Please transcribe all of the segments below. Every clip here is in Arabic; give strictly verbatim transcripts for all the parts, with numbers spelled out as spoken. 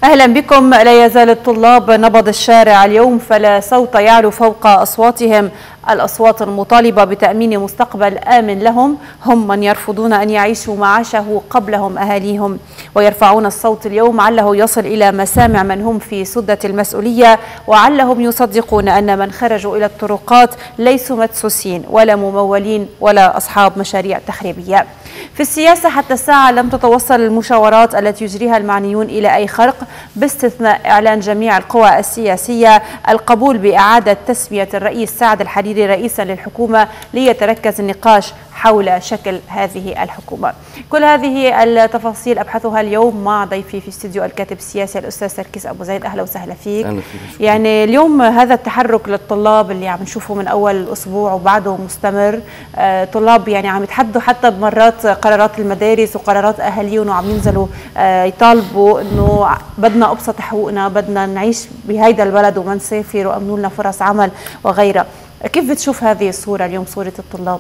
أهلا بكم. لا يزال الطلاب نبض الشارع اليوم، فلا صوت يعلو فوق أصواتهم. الأصوات المطالبة بتأمين مستقبل آمن لهم، هم من يرفضون أن يعيشوا ما عاشه قبلهم أهاليهم، ويرفعون الصوت اليوم عله يصل إلى مسامع من هم في سدة المسؤولية، وعلهم يصدقون أن من خرجوا إلى الطرقات ليسوا مدسوسين ولا ممولين ولا أصحاب مشاريع تخريبية. في السياسة حتى الساعة لم تتوصل المشاورات التي يجريها المعنيون إلى أي خرق، باستثناء إعلان جميع القوى السياسية القبول بإعادة تسمية الرئيس سعد الحريري رئيسا للحكومة ليتركز النقاش حول شكل هذه الحكومة. كل هذه التفاصيل أبحثها اليوم مع ضيفي في استديو الكاتب السياسي الأستاذ سركيس أبو زيد. أهلا وسهلا فيك. أهلا فيك. يعني اليوم هذا التحرك للطلاب اللي عم نشوفه من أول الأسبوع وبعده مستمر، آه طلاب يعني عم يتحدوا حتى بمرات قرارات المدارس وقرارات أهاليهم، وعم ينزلوا آه يطالبوا إنه بدنا أبسط حقوقنا، بدنا نعيش بهيدا البلد وما نسافر، وأمنوا لنا فرص عمل وغيرها. كيف بتشوف هذه الصورة اليوم، صورة الطلاب؟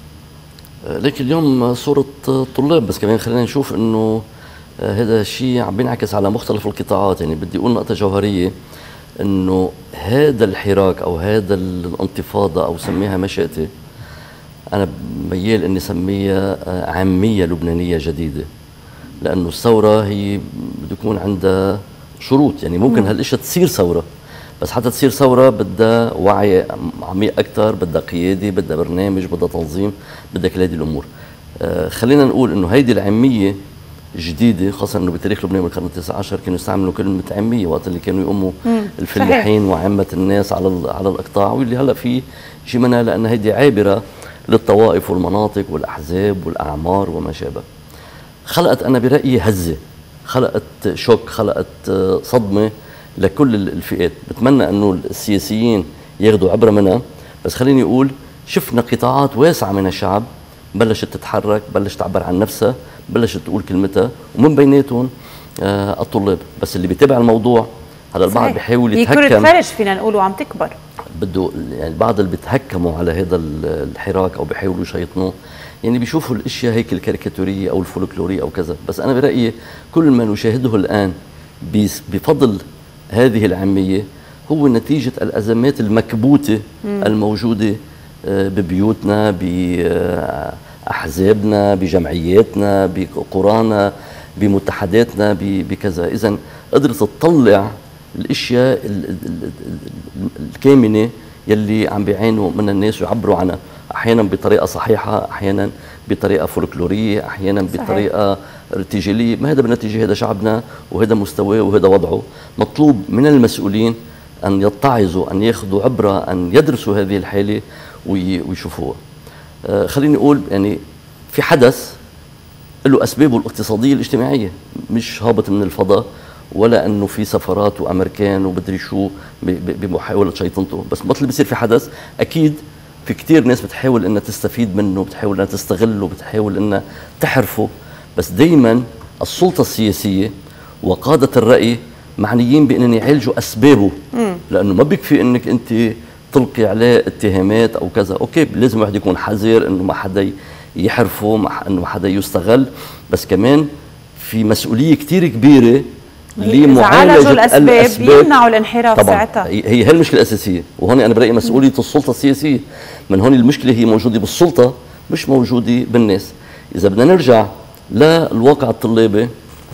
لكن اليوم صورة طلاب، بس كمان خلينا نشوف انه هذا الشيء عم بينعكس على مختلف القطاعات. يعني بدي اقول نقطة جوهرية، انه هذا الحراك او هذا الانتفاضة او سميها ما شئتي، انا ميال اني سميها عامية لبنانية جديدة، لانه الثورة هي بده يكون عندها شروط. يعني ممكن هالاشياء تصير ثورة، بس حتى تصير ثورة بدها وعي عميق أكثر، بدها قيادة، بدها برنامج، بدها تنظيم، بدها كل هذه الأمور. آه خلينا نقول إنه هيدي العامية جديدة، خاصة إنه بتاريخ لبنان بالقرن التاسع عشر كانوا يستعملوا كلمة عامية وقت اللي كانوا يقوموا الفلاحين وعامة الناس على على الإقطاع، واللي هلا في شيء منها، لأن هيدي عابرة للطوائف والمناطق والأحزاب والأعمار وما شابه. خلقت أنا برأيي هزة، خلقت شوك، خلقت صدمة لكل الفئات. بتمنى انه السياسيين ياخذوا عبره منها، بس خليني اقول شفنا قطاعات واسعه من الشعب بلشت تتحرك، بلشت تعبر عن نفسها، بلشت تقول كلمتها، ومن بيناتهم آه الطلاب. بس اللي بيتابع الموضوع هلا البعض بيحاول يتهكم، هي كرة فرج فينا نقول وعم تكبر، بده يعني البعض اللي بيتهكموا على هذا الحراك او بيحاولوا يشيطنوه، يعني بيشوفوا الاشياء هيك الكاريكاتوريه او الفولكلوريه او كذا. بس انا برايي كل ما نشاهده الان بفضل هذه العامية هو نتيجة الأزمات المكبوتة مم. الموجودة ببيوتنا، بأحزابنا، بجمعياتنا، بقرانا، بمتحداتنا، بكذا. إذن قدرت تطلع الأشياء الكامنة يلي عم بيعانوا من الناس ويعبروا عنها، أحيانا بطريقة صحيحة، أحيانا بطريقة فولكلورية، أحيانا صحيح. بطريقة ارتجالية. ما هذا بالنتيجة هذا شعبنا وهذا مستواه وهذا وضعه. مطلوب من المسؤولين أن يتعظوا، أن ياخذوا عبرة، أن يدرسوا هذه الحالة ويشوفوها. آه خليني أقول يعني في حدث له أسبابه الاقتصادية الاجتماعية، مش هابط من الفضاء، ولا أنه في سفرات وأمريكان وبدري شو بمحاولة شيطنته. بس مثل اللي بيصير في حدث أكيد في كتير ناس بتحاول أنها تستفيد منه، بتحاول أنها تستغله، بتحاول أنها تحرفه. بس دايما السلطة السياسية وقادة الرأي معنيين بأن يعالجوا أسبابه، لأنه ما بيكفي أنك أنت تلقي عليه اتهامات أو كذا. أوكي، لازم واحد يكون حذر أنه ما حدا يحرفه، أنه ما حدا يستغل، بس كمان في مسؤولية كتير كبيرة لمعالجة الأسباب, الأسباب يمنعوا الانحراف. طبعا ساعتها هي هي المشكلة الأساسية، وهون أنا برأيي مسؤولية السلطة السياسية. من هون المشكلة هي موجودة بالسلطة، مش موجودة بالناس. إذا بدنا نرجع للواقع الطلابي،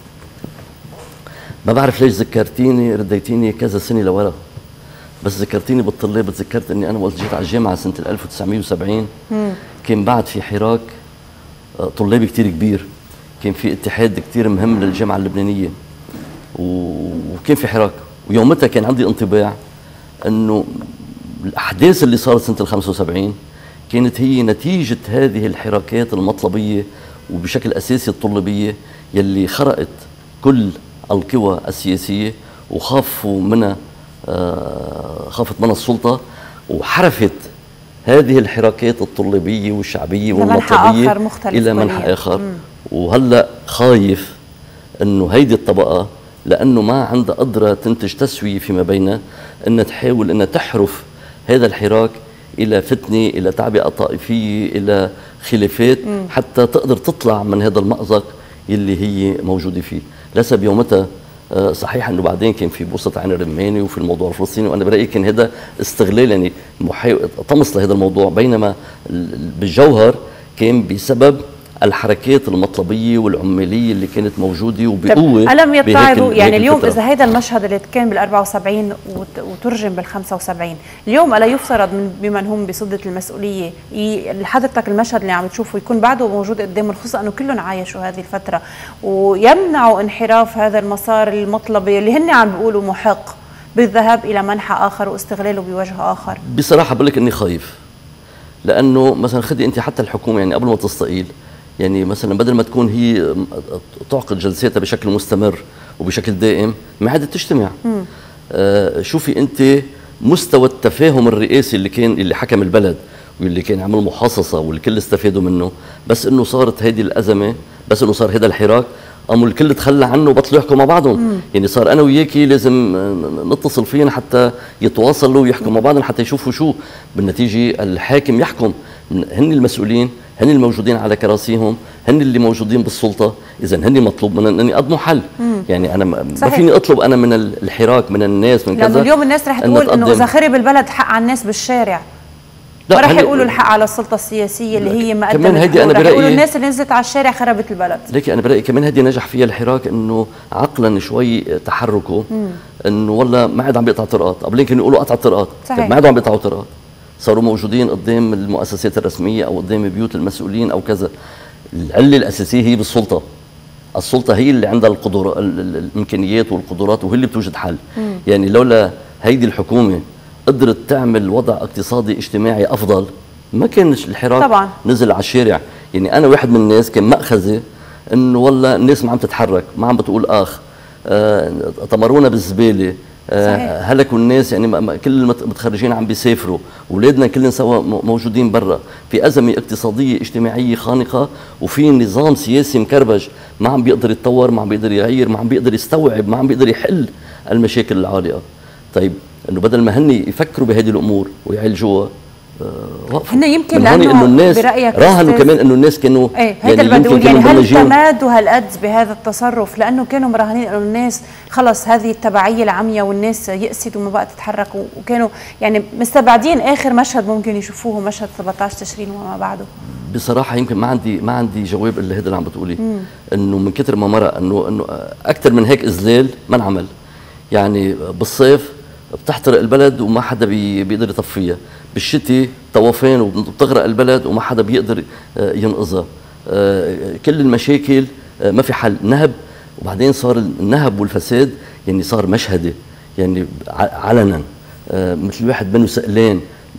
ما بعرف ليش ذكرتيني رديتيني كذا سنة لورا، بس ذكرتيني بالطلاب. تذكرت اني انا وقت جيت على الجامعة سنة ألف وتسعمية وسبعين مم. كان بعد في حراك طلابي كتير كبير، كان في اتحاد كتير مهم للجامعة اللبنانية، وكان في حراك. ويومتها كان عندي انطباع انه الاحداث اللي صارت سنة الخمسة وسبعين كانت هي نتيجة هذه الحراكات المطلبية وبشكل أساسي الطلابية يلي خرقت كل القوى السياسية، وخافوا منها آه خافت منها السلطة، وحرفت هذه الحراكات الطلابية والشعبية والمطلبية إلى منحى آخر. مم. وهلأ خايف أنه هيدي الطبقة لأنه ما عندها قدرة تنتج تسوية فيما بينها، أنها تحاول أنها تحرف هذا الحراك إلى فتنة، إلى تعبئة طائفية، إلى خلافات، مم. حتى تقدر تطلع من هذا المأزق اللي هي موجودة فيه. لسه بيومتها صحيح انه بعدين كان في بوسط عين الرماني وفي الموضوع الفلسطيني، وانا برايي كان هذا استغلال يعني طمس لهذا الموضوع، بينما بالجوهر كان بسبب الحركات المطلبيه والعماليه اللي كانت موجوده وبقوه. ألم يتعظوا يعني اليوم الفترة. اذا هذا المشهد اللي كان بال أربعة وسبعين وترجم بال خمسة وسبعين، اليوم الا يفترض من بمن هم بسده المسؤوليه لحضرتك المشهد اللي عم تشوفه يكون بعده موجود قدامهم، خصوصا انه كلهم عايشوا هذه الفتره، ويمنعوا انحراف هذا المسار المطلبي اللي هن عم بيقولوا محق بالذهاب الى منحى اخر واستغلاله بوجه اخر؟ بصراحه بقول لك اني خايف، لانه مثلا خدي انت حتى الحكومه يعني قبل ما تستقيل يعني مثلا بدل ما تكون هي تعقد جلساتها بشكل مستمر وبشكل دائم ما عادت تجتمع. آه شوفي انت مستوى التفاهم الرئاسي اللي كان اللي حكم البلد واللي كان عمل محاصصه والكل استفادوا منه، بس انه صارت هذه الازمه، بس انه صار هذا الحراك قاموا الكل تخلى عنه وبطلوا يحكوا مع بعضهم. مم. يعني صار انا وياكي لازم نتصل فينا حتى يتواصلوا ويحكوا مع بعضهم حتى يشوفوا شو بالنتيجه. الحاكم يحكم، هن المسؤولين، هن الموجودين على كراسيهم، هن اللي موجودين بالسلطه، اذا هن مطلوب من اني اقدموا حل. مم. يعني انا ما فيني اطلب انا من الحراك من الناس من كذا، لانه اليوم الناس رح تقول انه اذا خرب البلد حق على الناس بالشارع، ما رح يقولوا الحق على السلطه السياسيه اللي هي ما قدمت، رح يقولوا الناس اللي نزلت على الشارع خربت البلد. لكن انا برايي كمان هذه نجح فيها الحراك، انه عقلا شوي تحركوا، انه والله ما عاد عم بيقطع طرقات، قبلين كانوا يقولوا قطع طرقات، ما عادوا عم بيقطعوا طرقات، صاروا موجودين قدام المؤسسات الرسميه او قدام بيوت المسؤولين او كذا. العله الاساسيه هي بالسلطه، السلطه هي اللي عندها القدرات الامكانيات والقدرات وهي اللي بتوجد حل. مم. يعني لولا هيدي الحكومه قدرت تعمل وضع اقتصادي اجتماعي افضل ما كانش الحراك طبعا نزل على الشارع. يعني انا واحد من الناس كان مأخذه انه والله الناس ما عم تتحرك، ما عم بتقول اخ، آه طمرونا بالزباله، آه هلكوا الناس، يعني كل المتخرجين عم بيسافروا، اولادنا كلهم سوا موجودين برا، في ازمه اقتصاديه اجتماعيه خانقه، وفي نظام سياسي مكربج ما عم بيقدر يتطور، ما عم بيقدر يغير، ما عم بيقدر يستوعب، ما عم بيقدر يحل المشاكل العالقه. طيب انه بدل ما هن يفكروا بهذه الامور ويعالجوها وقفوا. هن يمكن لانه الناس راهنوا كمان انه الناس كانوا ايه يعني يمكن يعني هل تمادوا هالقد بهذا التصرف لانه كانوا مراهنين انه الناس خلص هذه التبعيه العمياء والناس يأست وما بقى تتحرك، وكانوا يعني مستبعدين اخر مشهد ممكن يشوفوه مشهد سبعة عشر تشرين وما بعده؟ بصراحه يمكن ما عندي ما عندي جواب الا هذا اللي عم بتقوليه، انه من كثر ما مرق انه انه اكثر من هيك اذلال ما انعمل. يعني بالصيف بتحترق البلد وما حدا بي بيقدر يطفيها، بالشتاء طوفان وبتغرق البلد وما حدا بيقدر ينقذها، كل المشاكل ما في حل، نهب، وبعدين صار النهب والفساد يعني صار مشهدي يعني علنا، مثل الواحد منه سئلان،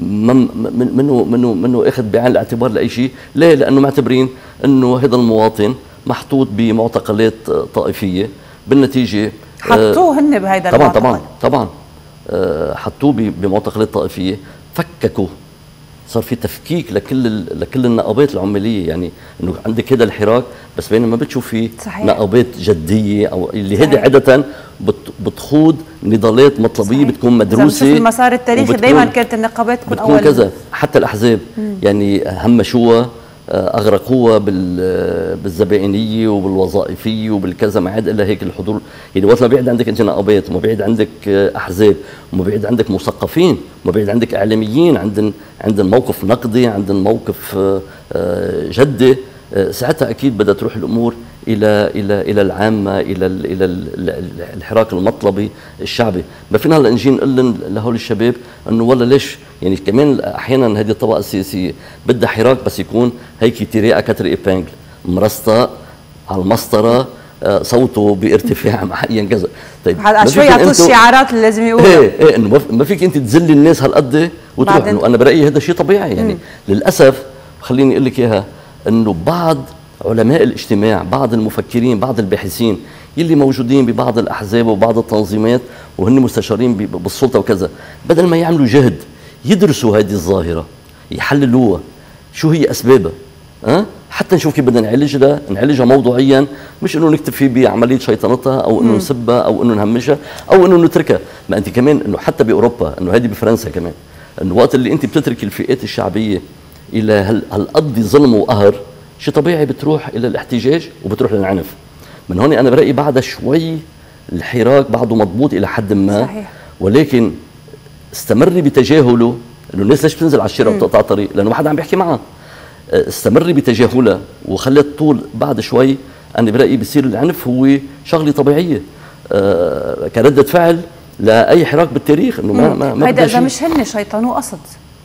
منه منه منه اخذ بعين الاعتبار لاي شيء. ليه؟ لانه معتبرين انه هذا المواطن محطوط بمعتقلات طائفيه، بالنتيجه حطوه هن بهيدا طبعا طبعا طبعا حطوه بمعتقلات طائفيه، فككوا، صار في تفكيك لكل لكل النقابات العماليه. يعني انه عندك هذا الحراك بس بينما ما بتشوف في نقابات جديه او اللي هذه عاده بتخوض نضالات مطلبيه صحيح. بتكون مدروسه. في المسار التاريخي دائما كانت النقابات تكون بتكون اول كذا، حتى الاحزاب مم. يعني همشوها اغرقوها بالزبائنيه وبالوظائفيه وبالكذا، ما عاد الا هيك الحضور. يعني وقت ما بيعد عندك انت نقابات وما بيعد عندك احزاب وما بيعد عندك مثقفين وما بيعد عندك اعلاميين عندن عندن موقف نقدي، عندن موقف جدي، ساعتها اكيد بدها تروح الامور الى الى الى العامه، الى الى الحراك المطلبي الشعبي. ما فينا هلا نجي نقول لهول الشباب انه والله ليش، يعني كمان احيانا هذه الطبقه السياسيه بدها حراك بس يكون هيك تيريقه كتر ايبانجل مرسطه على المسطره، صوته بارتفاع معين كذا. طيب شوي يعطوا الشعارات اللي لازم يقولوا ايه ايه انه ما فيك انت تذلي الناس هالقد وتروح. انه انا برايي هذا شيء طبيعي. يعني مم. للاسف خليني اقول لك اياها، انه بعض علماء الاجتماع، بعض المفكرين، بعض الباحثين يلي موجودين ببعض الاحزاب وبعض التنظيمات وهن مستشارين بالسلطه وكذا، بدل ما يعملوا جهد يدرسوا هذه الظاهره يحللوها شو هي اسبابها، أه؟ حتى نشوف كيف بدنا نعالجها، نعالجها موضوعيا، مش انه نكتب فيه بعمليه شيطنتها او انه نسبها او انه نهمشها او انه نتركها. ما انت كمان انه حتى باوروبا، انه هذه بفرنسا كمان، انه وقت اللي انت بتترك الفئات الشعبيه الى هالقد ظلم وقهر، شيء طبيعي بتروح الى الاحتجاج وبتروح للعنف. من هون انا برايي بعدها شوي الحراك بعده مضبوط الى حد ما. صحيح. ولكن استمري بتجاهله، انه الناس ليش بتنزل على الشارع وبتقطع الطريق؟ لانه ما حدا عم بيحكي معها. استمري بتجاهلها وخلت طول، بعد شوي انا برايي بصير العنف هو شغله طبيعيه أه كردة فعل لاي حراك بالتاريخ، انه ما ما ما هيدا اذا مش هن شيطانوه قصد،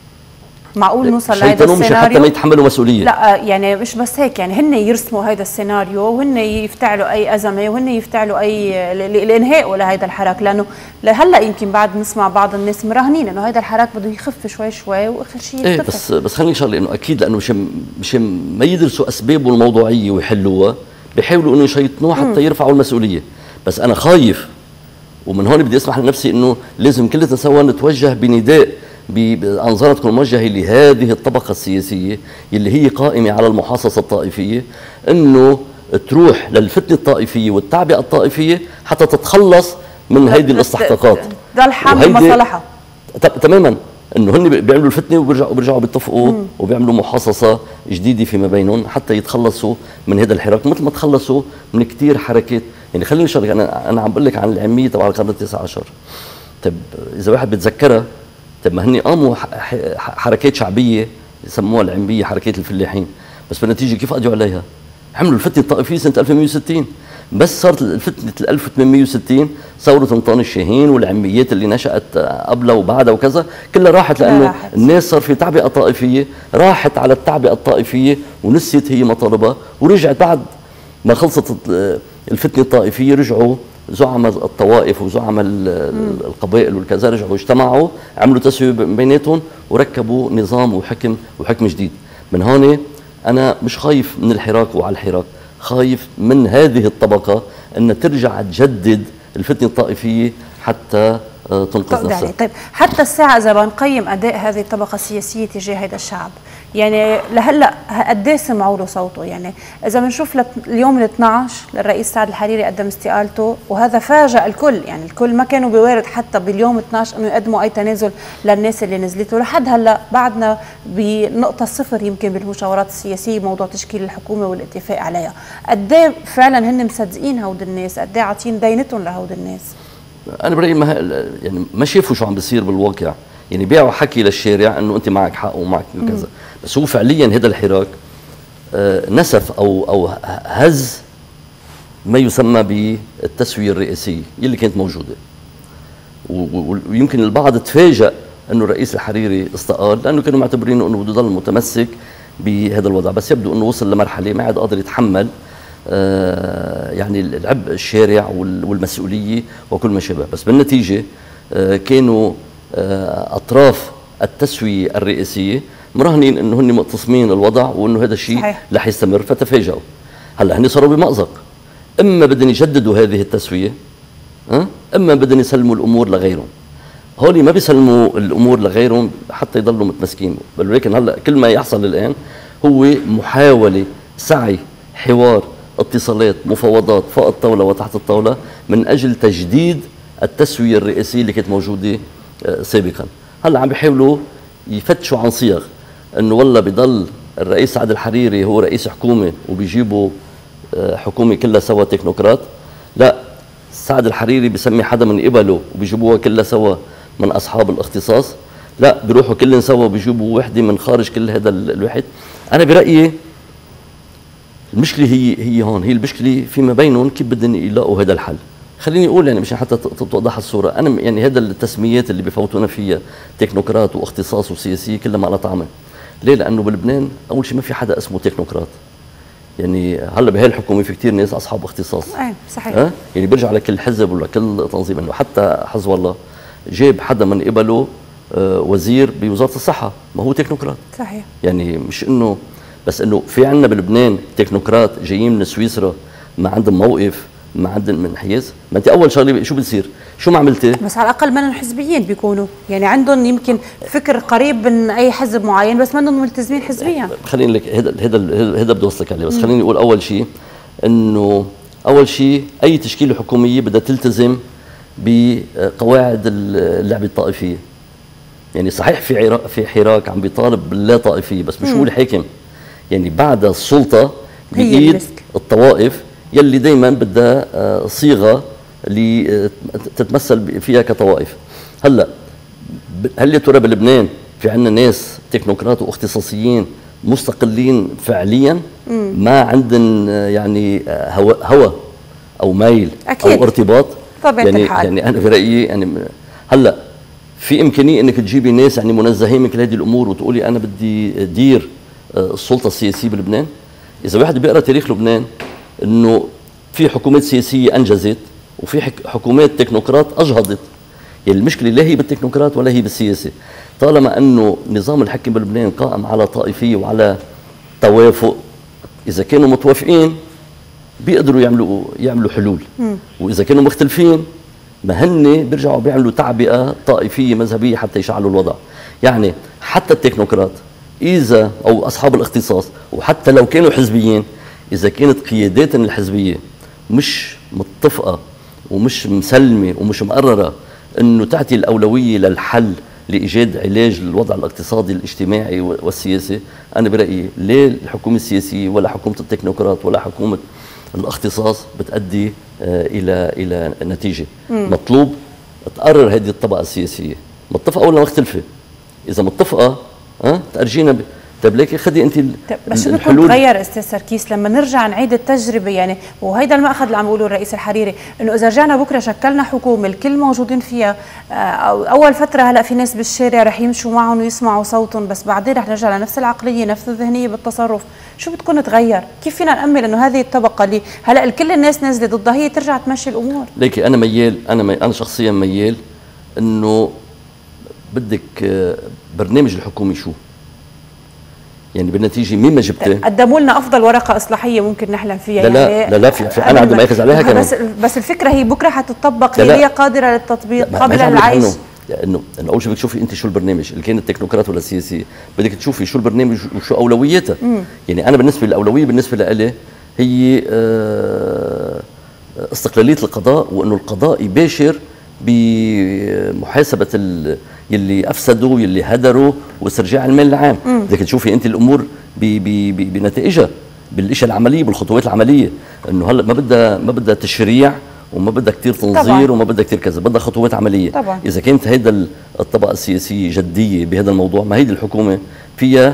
معقول نوصل لهيدا السيناريو؟ مش حتى ما يتحملوا مسؤوليه. لا يعني مش بس هيك، يعني هن يرسموا هيدا السيناريو وهن يفتعلوا اي ازمه وهن يفتعلوا اي لانهائه لهيدا الحراك، لانه لهلا يمكن بعد نسمع بعض الناس مراهنين انه هيدا الحراك بده يخف شوي شوي واخر شيء يختفي. ايه بس بس خليني شغله، انه اكيد لانه مش مش ما يدرسوا اسبابه الموضوعيه ويحلوها، بيحاولوا انه يشيطنوه حتى يرفعوا المسؤوليه. بس انا خايف، ومن هون بدي اسمح لنفسي انه لازم كلنا سوا نتوجه بنداء بأنظار تكون موجهة لهذه الطبقة السياسية اللي هي قائمة على المحاصصة الطائفية، انه تروح للفتنة الطائفية والتعبئة الطائفية حتى تتخلص من هيدي الاستحقاقات. ده الحامل مصالحها تماما، انه هن بيعملوا الفتنة وبيرجعوا وبيرجعوا بيتفقوا وبيعملوا محاصصة جديدة فيما بينهم حتى يتخلصوا من هذا الحراك، مثل ما تخلصوا من كثير حركات. يعني خليني اشارك، انا انا عم بقول لك عن العامية تبع القرن التاسع عشر. طيب اذا واحد بيتذكرها، طيب ما هن قاموا حركات شعبيه يسموها العاميه، حركات الفلاحين، بس بالنتيجه كيف قضوا عليها؟ عملوا الفتنه الطائفيه سنه ألف وثمانمئة وستين، بس صارت الفتنه ألف وثمانمئة وستين ثوره مطان الشاهين والعاميات اللي نشات قبلها وبعدها وكذا، كلها راحت لانه راحت. الناس صار في تعبئه طائفيه، راحت على التعبئه الطائفيه ونسيت هي مطالبها، ورجعت بعد ما خلصت الفتنه الطائفيه رجعوا زعماء الطوائف وزعماء القبائل والكذا، رجعوا اجتمعوا عملوا تسويه بيناتهم وركبوا نظام وحكم وحكم جديد. من هون انا مش خايف من الحراك وعلى الحراك، خايف من هذه الطبقه ان ترجع تجدد الفتنه الطائفيه حتى تنقذ نفسها. طيب حتى الساعه اذا بنقيم اداء هذه الطبقه السياسيه تجاه هذا الشعب، يعني لهلا قد ايه سمعوا له صوته؟ يعني اذا بنشوف اليوم الاثنعش للرئيس سعد الحريري قدم استقالته، وهذا فاجأ الكل، يعني الكل ما كانوا بوارد حتى باليوم اثنعش انه يقدموا اي تنازل للناس اللي نزلت له. لحد هلا بعدنا بنقطه صفر يمكن بالمشاورات السياسيه موضوع تشكيل الحكومه والاتفاق عليها. قد ايه فعلا هن مصدقين هود الناس؟ قد ايه عاطين دينتهم لهود الناس؟ انا برايي ما يعني ما شافوا شو عم بيصير بالواقع، يعني بيعوا حكي للشارع انه انت معك حق ومعك كذا، بس هو فعليا هذا الحراك آه نسف او او هز ما يسمى بالتسويه الرئاسيه اللي كانت موجوده، ويمكن البعض تفاجأ انه الرئيس الحريري استقال لانه كانوا معتبرينه انه بده يضل متمسك بهذا الوضع، بس يبدو انه وصل لمرحله ما عاد قادر يتحمل آه يعني العبء الشارع والمسؤوليه وكل ما شابه. بس بالنتيجه آه كانوا آه اطراف التسويه الرئاسيه مراهنين انه هن مقتصمين الوضع وانه هذا الشيء رح يستمر، فتفاجئوا. هلا هن صاروا بمأزق، اما بدهم يجددوا هذه التسويه أه؟ اما بدهم يسلموا الامور لغيرهم. هولي ما بيسلموا الامور لغيرهم حتى يضلوا متمسكين، بل ولكن هلا كل ما يحصل الان هو محاوله، سعي، حوار، اتصالات، مفاوضات فوق الطاوله وتحت الطاوله من اجل تجديد التسويه الرئاسيه اللي كانت موجوده سابقا. هلا عم بيحاولوا يفتشوا عن صيغ انه والله بضل الرئيس سعد الحريري هو رئيس حكومه وبيجيبوا حكومه كلها سوا تكنوقراط، لا سعد الحريري بسمي حدا من قبله وبيجيبوها كلها سوا من اصحاب الاختصاص، لا بيروحوا كلهم سوا وبيجيبوا وحده من خارج كل هذا الواحد. انا برايي المشكله هي هي هون، هي المشكله فيما بينهم كيف بدهم يلاقوا هذا الحل. خليني اقول يعني مشان حتى توضح الصوره، انا يعني هذا التسميات اللي بفوتونا فيها تكنوقراط واختصاص وسياسيه كلها ما لها طعمه. ليه؟ لانه بلبنان اول شيء ما في حدا اسمه تكنوقراط. يعني هلا بهي الحكومه في كثير ناس اصحاب اختصاص. ايه صحيح. أه؟ يعني بيرجع لكل حزب ولا كل تنظيم، انه حتى حزب الله جاب حدا من قبله آه وزير بوزاره الصحه، ما هو تكنوقراط. صحيح. يعني مش انه بس انه في عندنا بلبنان تكنوقراط جايين من سويسرا ما عندهم موقف، ما عندهم من حيز. ما انت اول شغله شو بتصير؟ شو ما عملتي؟ بس على الاقل منهم حزبيين بيكونوا، يعني عندهم يمكن فكر قريب من اي حزب معين بس منهم ملتزمين حزبيا. خليني لك هذا هذا هذا بدي اوصلك عليه، بس خليني اقول اول شيء انه اول شيء اي تشكيله حكوميه بدها تلتزم بقواعد اللعبه الطائفيه. يعني صحيح في عراق في حراك عم بيطالب باللا طائفيه، بس مش هو الحاكم. يعني بعد السلطه بايد الطوائف يلي دايما بدها صيغه اللي تتمثل فيها كطوائف. هلا هل يا ترى بلبنان في عندنا ناس تكنوقراط واختصاصيين مستقلين فعليا مم. ما عندن يعني هوى هوى او ميل أكيد. او ارتباط طبعا يعني الحال. يعني انا في رايي يعني هلا في امكانيه انك تجيبي ناس يعني منزهين من كل هذه الامور وتقولي انا بدي ادير السلطه السياسيه بلبنان. اذا واحد بيقرا تاريخ لبنان انه في حكومات سياسيه انجزت وفي حكومات تكنوقراط اجهضت. يعني المشكله لا هي بالتكنوقراط ولا هي بالسياسه، طالما انه نظام الحكم بلبنان قائم على طائفيه وعلى توافق، اذا كانوا متوافقين بيقدروا يعملوا يعملوا حلول، م. واذا كانوا مختلفين ما هن بيرجعوا بيعملوا تعبئه طائفيه مذهبيه حتى يشعلوا الوضع. يعني حتى التكنوقراط اذا او اصحاب الاختصاص وحتى لو كانوا حزبيين، اذا كانت قياداتهم الحزبيه مش متفقه ومش مسلمه ومش مقرره انه تعطي الاولويه للحل لايجاد علاج للوضع الاقتصادي الاجتماعي والسياسي، انا برايي لا الحكومه السياسيه ولا حكومه التكنوقراط ولا حكومه الاختصاص بتؤدي آه الى الى نتيجه. مم. مطلوب تقرر هذه الطبقه السياسيه متفقه ولا مختلفه. اذا متفقه ها أه؟ تأرجينا ب... طيب ليكي خدي انت بس شو بدكم تغير استاذ سركيس لما نرجع نعيد التجربه؟ يعني وهيدا المأخذ اللي عم بيقوله الرئيس الحريري انه اذا رجعنا بكره شكلنا حكومه الكل موجودين فيها، أو اول فتره هلا في ناس بالشارع رح يمشوا معهم ويسمعوا صوتهم، بس بعدين رح نرجع لنفس العقليه نفس الذهنيه بالتصرف. شو بدكم تغير؟ كيف فينا نأمل انه هذه الطبقه اللي هلا الكل الناس نازله ضدها هي ترجع تمشي الامور؟ ليكي انا ميال انا مي... انا شخصيا ميال انه بدك برنامج الحكومي شو؟ يعني بالنتيجه مين ما جبته قدموا لنا افضل ورقه اصلاحيه ممكن نحلم فيها. لا لا يعني لا, لا في, في انا عندي ما ياخذ عليها كمان. بس بس الفكره هي بكره حتطبق، هي قادره للتطبيق قابله للعيش. انه انه اول شيء بدك تشوفي انت شو البرنامج اللي كان التكنوقراط ولا السياسيه، بدك تشوفي شو البرنامج وشو اولوياته. يعني انا بالنسبه للاولويه بالنسبه لي هي استقلاليه القضاء، وانه القضاء يباشر بمحاسبه يلي افسدوا يلي هدروا واسترجاع المال العام. بدك تشوفي انت الامور بنتائجها بالاشياء العمليه بالخطوات العمليه، انه هلا ما بدها ما بدها تشريع وما بدها كثير تنظير طبعا. وما بدها كثير كذا، بدها خطوات عمليه طبعا. اذا كانت هيدا الطبقه السياسيه جديه بهذا الموضوع، ما هيدي الحكومه فيها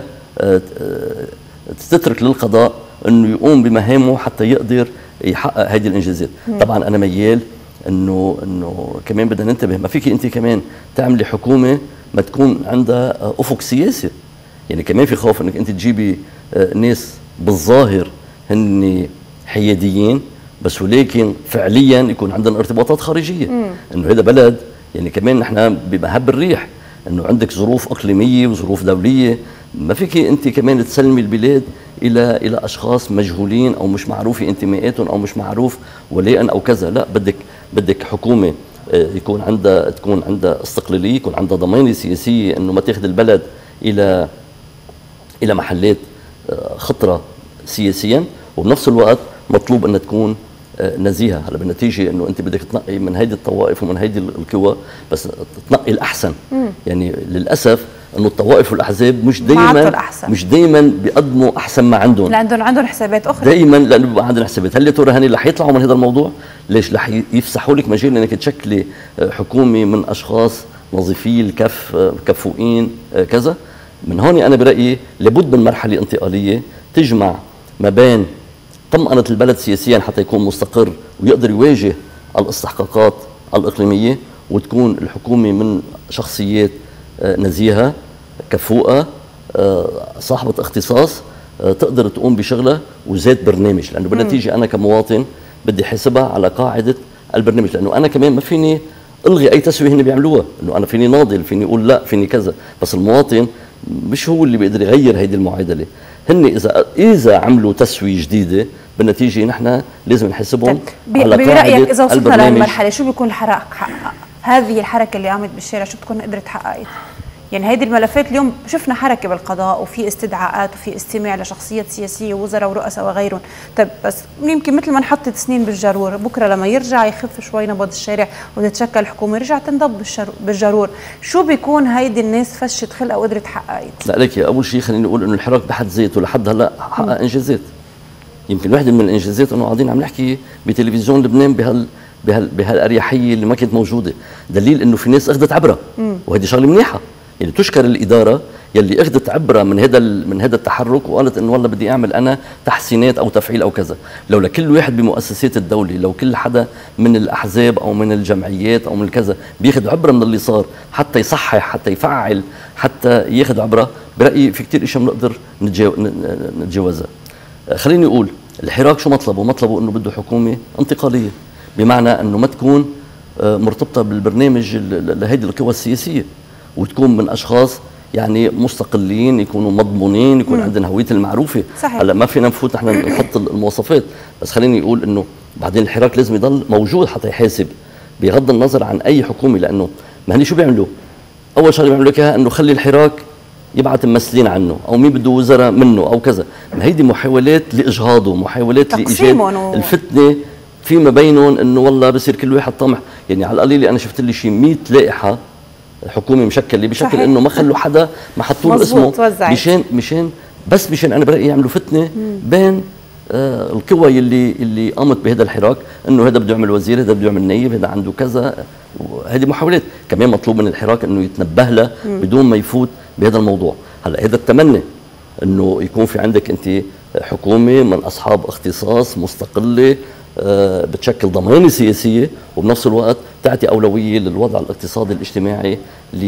تترك للقضاء انه يقوم بمهامه حتى يقدر يحقق هيدي الانجازات. مم. طبعا انا ميال انه انه كمان بدنا ننتبه، ما فيك انت كمان تعملي حكومه ما تكون عندها افق سياسي. يعني كمان في خوف انك انت تجيبي ناس بالظاهر هن حياديين بس ولكن فعليا يكون عندنا ارتباطات خارجيه. مم. انه هذا بلد يعني كمان نحن بمهب الريح، انه عندك ظروف اقليميه وظروف دوليه، ما فيك انت كمان تسلمي البلاد الى الى اشخاص مجهولين او مش معروفه انتماءاتهم او مش معروف ولاء او كذا. لا، بدك بدك حكومه يكون عندها تكون عندها استقلاليه، يكون عندها ضمانه سياسيه انه ما تاخذ البلد الى الى محلات خطره سياسيا، وبنفس الوقت مطلوب انها تكون نزيهه. هلا بالنتيجه انه انت بدك تنقي من هيدي الطوائف ومن هيدي القوى، بس تنقي الاحسن. مم. يعني للاسف انه الطوائف والاحزاب مش دائما مش دائما بيقدموا احسن ما عندهم، لا عندهم عندهم حسابات اخرى دائما، لانه بيبقى عندهم حسابات. هل يا ترى هن رح يطلعوا من هذا الموضوع؟ ليش؟ رح يفسحوا لك مجال انك تشكلي حكومه من اشخاص وظيفي الكف كفؤين كذا. من هون انا برايي لابد من مرحله انتقاليه تجمع ما بين طمأنة البلد سياسيا حتى يكون مستقر ويقدر يواجه الاستحقاقات الاقليميه، وتكون الحكومه من شخصيات نزيهه كفؤه صاحبه اختصاص تقدر تقوم بشغلها وذات برنامج. لانه بالنتيجه انا كمواطن بدي حسبها على قاعده البرنامج، لانه انا كمان ما فيني الغي اي تسويه هن بيعملوها، انه انا فيني ناضل، فيني اقول لا، فيني كذا، بس المواطن مش هو اللي بيقدر يغير هيدي المعادله. هن اذا اذا عملوا تسويه جديده بالنتيجه نحن لازم نحسبهم على قاعده برايك اذا وصلنا لهالمرحله شو بيكون الحركه هذه الحركه اللي قامت بالشارع شو بتكون قدرت حققت؟ يعني هيدي الملفات اليوم شفنا حركه بالقضاء وفي استدعاءات وفي استماع لشخصيات سياسيه ووزراء ورؤساء وغيرهم. طيب بس يمكن مثل ما نحطت سنين بالجرور، بكره لما يرجع يخف شوي نبض الشارع وتتشكل الحكومه يرجع تنضب بالجرور، شو بيكون هيدي الناس فشت خلقها وقدرت حققت؟ لا ليك اول شيء خليني اقول انه الحراك بحد ذاته لحد هلا حقق انجازات. يمكن واحده من الانجازات انه قاعدين عم نحكي بتلفزيون لبنان بهال بهال بهالاريحيه اللي ما كانت موجوده، دليل انه في ناس اخذت عبره، وهذه شغله منيحه، يعني تشكر الاداره يلي اخذت عبره من هذا من هذا التحرك وقالت انه والله بدي اعمل انا تحسينات او تفعيل او كذا. لو لكل واحد بمؤسسات الدوله، لو كل حدا من الاحزاب او من الجمعيات او من كذا بياخذ عبره من اللي صار حتى يصحح، حتى يفعل، حتى ياخذ عبره، برايي في كثير اشياء بنقدر نتجاوزها. خليني اقول الحراك شو مطلبه؟ مطلبه انه بده حكومه انتقاليه، بمعنى انه ما تكون مرتبطه بالبرنامج لهيدي القوى السياسيه، وتكون من اشخاص يعني مستقلين، يكونوا مضمونين، يكون مم. عندنا هوية المعروفة. هلا ما فينا نفوت نحن نحط المواصفات، بس خليني اقول انه بعدين الحراك لازم يضل موجود حتى يحاسب بغض النظر عن اي حكومة، لانه ما هني شو بيعملوا؟ اول شغله بيعملوا لك اياها انه خلي الحراك يبعث ممثلين عنه او مين بده وزراء منه او كذا، ما هيدي محاولات لاجهاضه، محاولات لايجاد و... الفتنة فيما بينهم، انه والله بصير كل واحد طمح. يعني على القليل انا شفت لي شيء مئة لائحة حكومه مشكله بشكل صحيح. انه ما خلوا حدا ما حطوا له اسمه مشان مشان بس مشان انا برايي يعملوا فتنه مم. بين آه القوى اللي اللي قامت بهذا الحراك، انه هذا بده يعمل وزير، هذا بده يعمل نائب، هذا عنده كذا. هذه محاولات كمان مطلوب من الحراك انه يتنبه لها بدون ما يفوت بهذا الموضوع. هلا هذا التمني انه يكون في عندك انت حكومه من اصحاب اختصاص مستقله أه بتشكل ضمانه سياسيه، وبنفس الوقت تعطي اولويه للوضع الاقتصادي الاجتماعي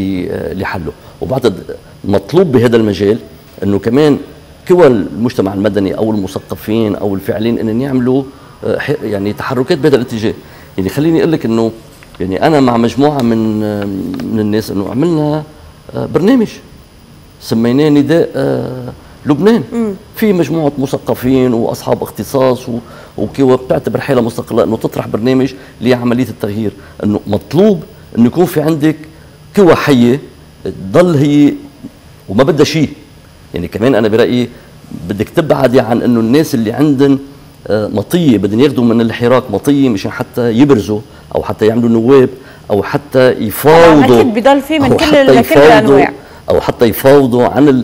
لحله. وبعد مطلوب بهذا المجال انه كمان قوى المجتمع المدني او المثقفين او الفاعلين انهم يعملوا أه يعني تحركات بهذا الاتجاه. يعني خليني اقول لك انه يعني انا مع مجموعه من من الناس انه عملنا أه برنامج سميناه نداء أه لبنان. مم. في مجموعه مثقفين واصحاب اختصاص وقوى بتعتبر حالها مستقله انه تطرح برنامج لعمليه التغيير، انه مطلوب انه يكون في عندك قوى حيه تضل هي وما بدها شيء. يعني كمان انا برايي بدك تبعدي عن انه الناس اللي عندهم مطيه بدهم ياخذوا من الحراك مطيه مشان حتى يبرزوا او حتى يعملوا نواب او حتى يفاوضوا، اكيد بضل في من كل كل الانواع، او حتى يفاوضوا عن